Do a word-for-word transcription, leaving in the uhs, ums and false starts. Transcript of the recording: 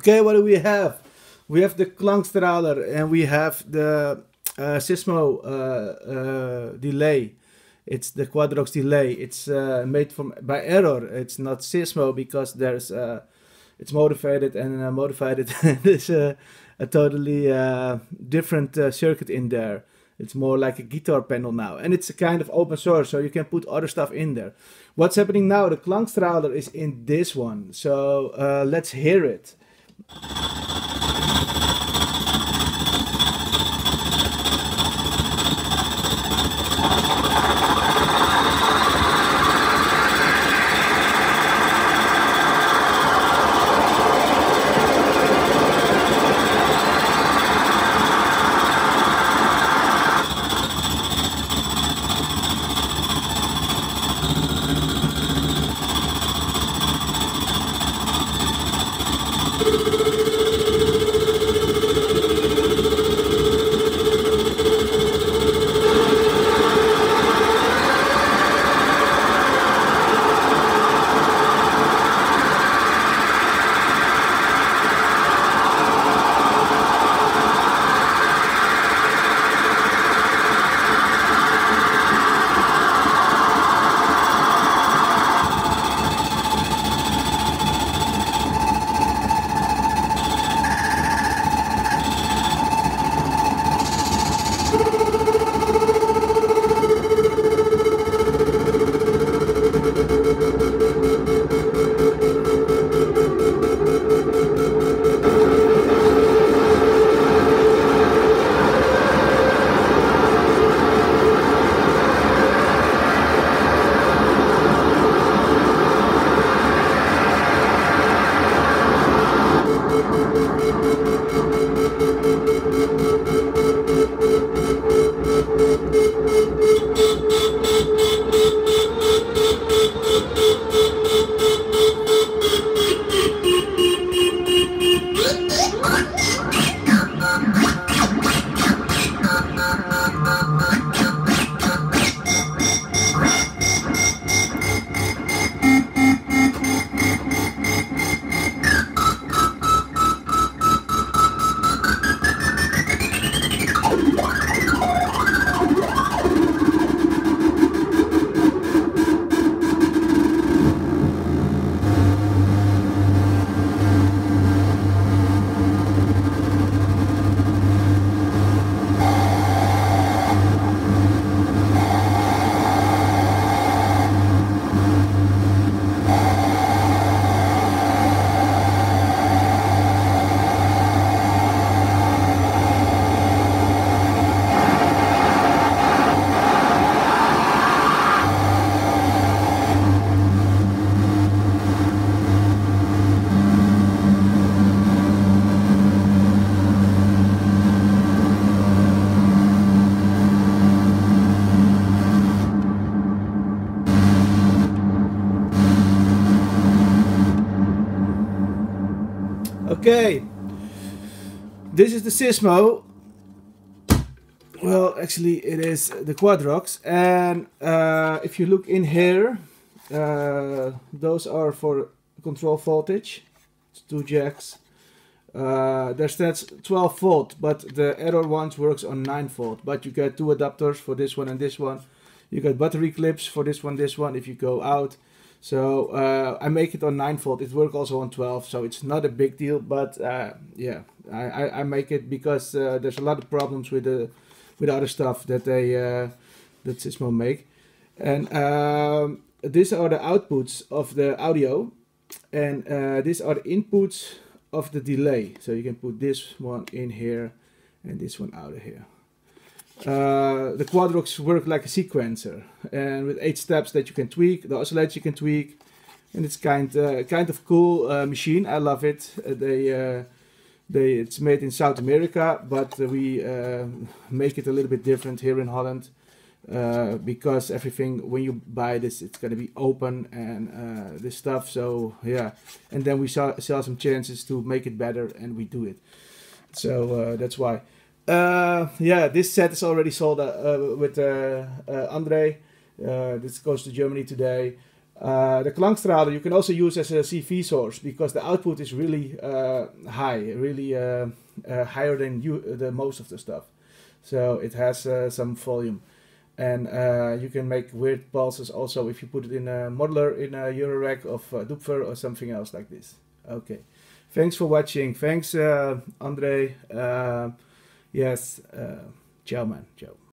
Okay, what do we have? We have the Klangstrahler and we have the uh, Sismo uh, uh, delay. It's the Quadrox delay. It's uh, made from by error. It's not Sismo because there's uh, it's motivated and uh, motivated. There's a, a totally uh, different uh, circuit in there. It's more like a guitar panel now, and it's a kind of open source, so you can put other stuff in there. What's happening now? The Klangstrahler is in this one, so uh, let's hear it. Okay, this is the Sismo. Well, actually it is the Quadrox, and uh, if you look in here, uh, those are for control voltage. It's two jacks. Uh, there's that's twelve volt, but the error ones works on nine volt. But you get two adapters for this one and this one. You get battery clips for this one, this one. If you go out. So uh, I make it on nine volt. It works also on twelve, so it's not a big deal. But uh, yeah, I, I, I make it because uh, there's a lot of problems with the with other stuff that they uh, that Sismo make. And um, these are the outputs of the audio, and uh, these are the inputs of the delay. So you can put this one in here and this one out of here. Uh, the Quadrox work like a sequencer, and with eight steps that you can tweak, the oscillator you can tweak, and it's kind uh, kind of cool uh, machine. I love it. Uh, they uh, they it's made in South America, but uh, we uh, make it a little bit different here in Holland uh, because everything when you buy this, it's gonna be open and uh, this stuff. So yeah, and then we saw, saw some chances to make it better, and we do it. So uh, that's why. Uh, yeah, this set is already sold uh, uh, with uh, uh, Andre. Uh, this goes to Germany today. Uh, the Klangstrahler you can also use as a C V source because the output is really uh, high, really uh, uh, higher than you, the most of the stuff. So it has uh, some volume. And uh, you can make weird pulses also if you put it in a modeler in a Eurorack of uh, Doepfer or something else like this. Okay, thanks for watching. Thanks, uh, Andre. Uh, yes, uh, ciao man, ciao.